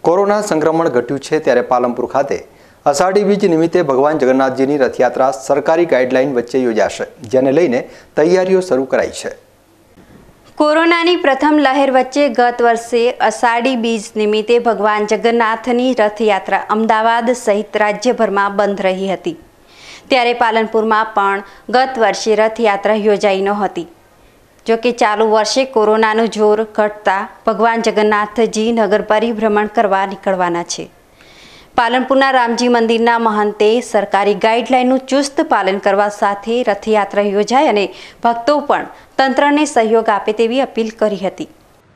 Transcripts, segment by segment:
Corona संक्रमण घट्યું છે ત્યારે પાલનપુર ખાતે અષાઢી બીજ નિમિત્તે ભગવાન જગન્નાથજીની રથયાત્રા સરકારી ગાઈડલાઈન વચ્ચે યોજાશે, જેને લઈને તૈયારીઓ શરૂ કરાઈ છે। કોરોનાની પ્રથમ લહેર વચ્ચે ગત વર્ષે અષાઢી બીજ નિમિત્તે ભગવાન જગન્નાથની રથયાત્રા અમદાવાદ સહિત રાજ્યભરમાં બંધ રહી હતી, ત્યારે પાલનપુરમાં પણ ગત વર્ષે રથયાત્રા યોજાઈ નહોતી। जो कि चालू वर्षे कोरोनाનું જોર ઘટતા ભગવાન જગન્નાથજી નગર પરિભ્રમણ કરવા નીકળવાના છે। પાલનપુરના રામજી મંદિરના મહંતે સરકારી ગાઈડલાઈનનું ચુસ્ત પાલન કરવા સાથે રથયાત્રા યોજાય અને ભક્તો પણ તંત્રને સહયોગ આપે તેવી અપીલ કરી હતી।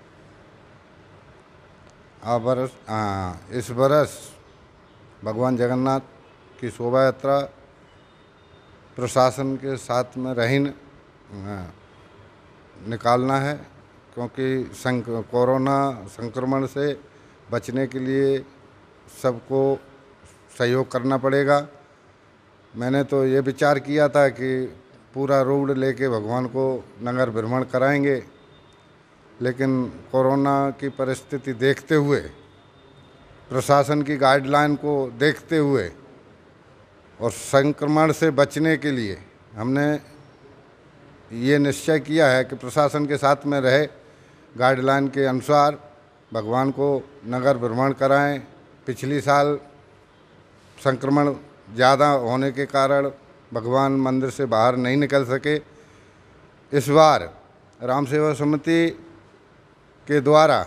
इस बरस भगवान जगन्नाथ की शोभा यात्रा प्रशासन के साथ में रहीन निकालना है, क्योंकि कोरोना संक्रमण से बचने के लिए सबको सहयोग करना पड़ेगा। मैंने तो ये विचार किया था कि पूरा रोड लेके भगवान को नगर भ्रमण कराएंगे, लेकिन कोरोना की परिस्थिति देखते हुए, प्रशासन की गाइडलाइन को देखते हुए और संक्रमण से बचने के लिए हमने ये निश्चय किया है कि प्रशासन के साथ में रहे, गाइडलाइन के अनुसार भगवान को नगर भ्रमण कराएं। पिछली साल संक्रमण ज़्यादा होने के कारण भगवान मंदिर से बाहर नहीं निकल सके। इस बार राम सेवा समिति के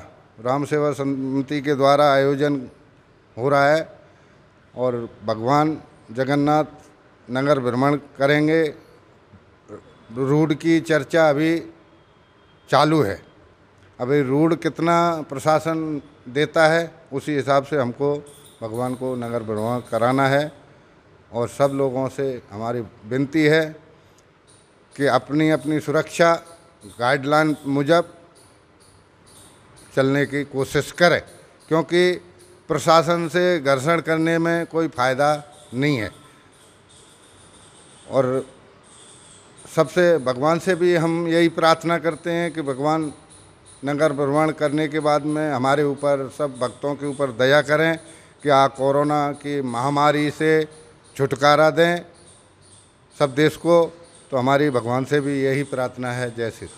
द्वारा आयोजन हो रहा है और भगवान जगन्नाथ नगर भ्रमण करेंगे। रूट की चर्चा अभी चालू है। अभी रूट कितना प्रशासन देता है उसी हिसाब से हमको भगवान को नगर भ्रमण कराना है, और सब लोगों से हमारी विनती है कि अपनी अपनी सुरक्षा गाइडलाइन मुजब चलने की कोशिश करें, क्योंकि प्रशासन से घर्षण करने में कोई फ़ायदा नहीं है। और सबसे भगवान से भी हम यही प्रार्थना करते हैं कि भगवान नगर भ्रमण करने के बाद में हमारे ऊपर, सब भक्तों के ऊपर दया करें कि कोरोना की महामारी से छुटकारा दें सब देश को। तो हमारी भगवान से भी यही प्रार्थना है। जय श्री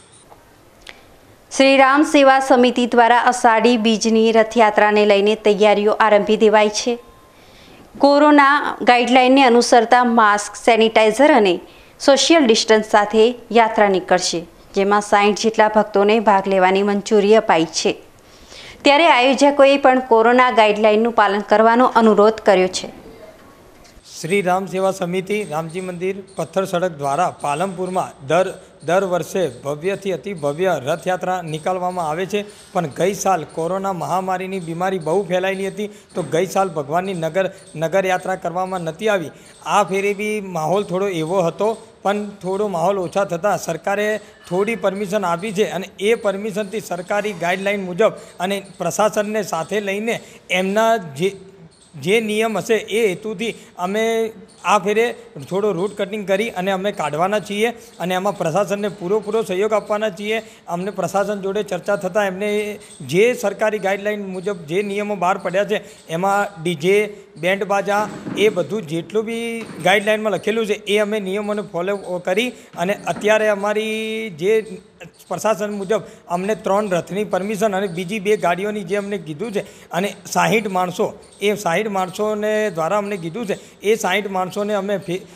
श्री राम सेवा समिति द्वारा अषाढ़ी बीजनी रथयात्राने लईने तैयारीओ आरंभी देवाई छे। कोरोना गाइडलाइनने अनुसरता मास्क, सेनिटाइजर अने सोशियल डिस्टन्स साथे यात्रा निकळशे, जेमां 60 જેટલા ભક્તોને ભાગ લેવાની મંજૂરી અપાઈ છે। ત્યારે આયોજકોએ પણ કોરોના ગાઈડલાઈનનું પાલન કરવાનો અનુરોધ કર્યો છે। श्री राम सेवा समिति रामजी मंदिर पत्थर सड़क द्वारा पालनपुर में दर वर्षे भव्य थी अति भव्य रथ यात्रा निकालवामां आवे छे। पण गई साल कोरोना महामारी की बीमारी बहु फैलायेली हती, तो गई साल भगवान की नगर यात्रा करवामां नथी आवी। आ फेरे भी माहौल थोड़ो एवो हतो, पण थोड़ो माहौल ओछा थता सरकारे थोड़ी परमिशन आपी छे, अने ए परमिशन थी सरकारी गाइडलाइन मुजब अने प्रशासन ने साथे लईने एमना जे नियम हशे ए हेतुथी अमे आ फेरे थोड़ो रूट कटिंग करी अने अमे काढवाना छीए, अने आमां प्रशासनने पूरो सहयोग आपवाना छीए। अमने प्रशासन जोड़े चर्चा थता एमने जे सरकारी गाइडलाइन मुजब जे नियमों बहार पड्या छे एमां डीजे, बेन्ड बाजा ए बधुं जेटलुं बी गाइडलाइन में लखेलुं छे ए अमे नियमोने फॉलो करी अने अत्यारे अमारी जे प्रशासन मुजब अमने 3 रथनी परमिशन और बीजी 2 गाड़ीओनी जे अमने कीधुं छे, अने 60 माणसों ए 60 माणसोने द्वारा अमने कीधुं छे ए 60 माणसोने अमे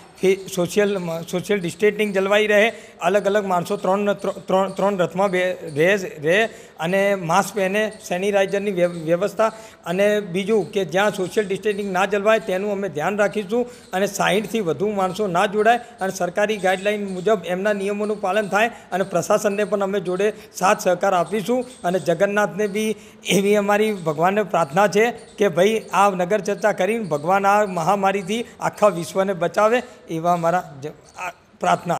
सोशियल डिस्टेंसिंग जलवाई रहे। अलग अलग माणसों 3 रथ में रहे अने मास्क पहने, सेनिटाइजरनी व्यवस्था अने बीजू कि ज्यां सोशियल डिस्टेंसिंग ना जलवाय तेनुं अमे ध्यान राखीशुं अने 60 थी वधु माणसों ना जोड़ाय अने सरकारी गाइडलाइन मुजब एमना नियमोनुं पालन थाय अने प्रशासनने पण अमे जोड़े साथ सहकार आपीशुं। अने जगन्नाथने भी एवी अमारी भगवानने प्रार्थना छे कि भाई आ नगर चर्चा करीने भगवान आ महामारी थी आखा विश्वने बचावे एवा मारा प्रार्थना।